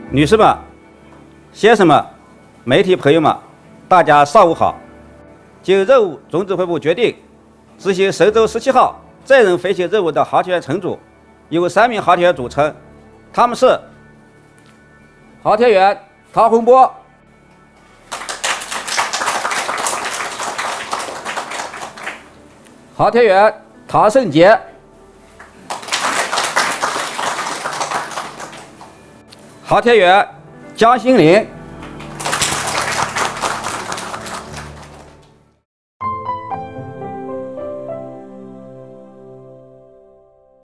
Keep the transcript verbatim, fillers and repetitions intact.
女士们、先生们、媒体朋友们，大家上午好。经任务总指挥部决定，执行神舟十七号载人飞行任务的航天员乘组由三名航天员组成，他们是航天员唐洪波、航天员唐胜杰、航天员江新林。